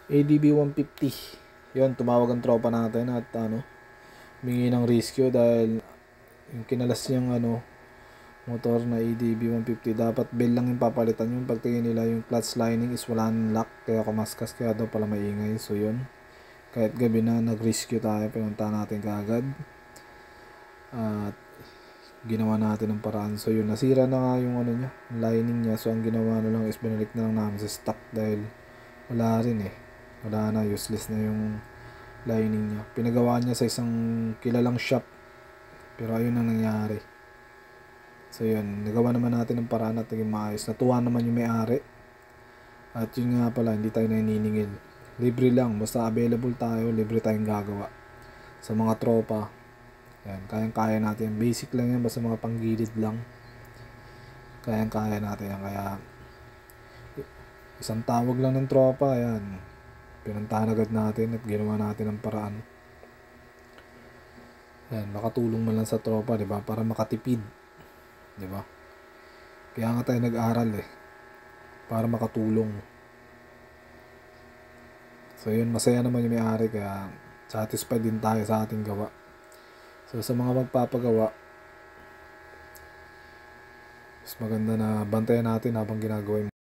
ADB 150. Yun, tumawag ang tropa natin at humingi ng rescue dahil yung kinalas niyang motor na ADB 150, dapat bell lang yung papalitan yun. Pagtingin nila yung clutch lining is wala ng lock, kaya kumaskas, kaya daw pala maingay. So yun, kahit gabi na nag-rescue tayo, pinunta natin kaagad at ginawa natin ng paraan. So yun, nasira na nga yung niya, lining niya. So ang ginawa na lang is binalik na lang namin sa stock dahil wala rin wala na, useless na yung lining niya. Pinagawa niya sa isang kilalang shop, pero ayun ang nangyari. So yun, nagawa naman natin ng paraan at naging maayos. Natuwa naman yung may-ari. At yun nga pala, hindi tayo naniningil. Libre lang, basta available tayo, libre tayong gagawa. Sa mga tropa, yan, kayang-kaya natin. Basic lang yan, basta mga panggilid lang. Kayang-kaya natin yan. Kaya isang tawag lang ng tropa, yan, pinuntahan agad natin at ginawa natin ang paraan. Yan, makatulong man lang sa tropa, di ba? Para makatipid, di ba? Kaya nga tayo nag-aral para makatulong. So yun, masaya naman yung may-ari, kaya satisfied din tayo sa ating gawa. So sa mga magpapagawa, mas maganda na bantayan natin habang ginagawa yung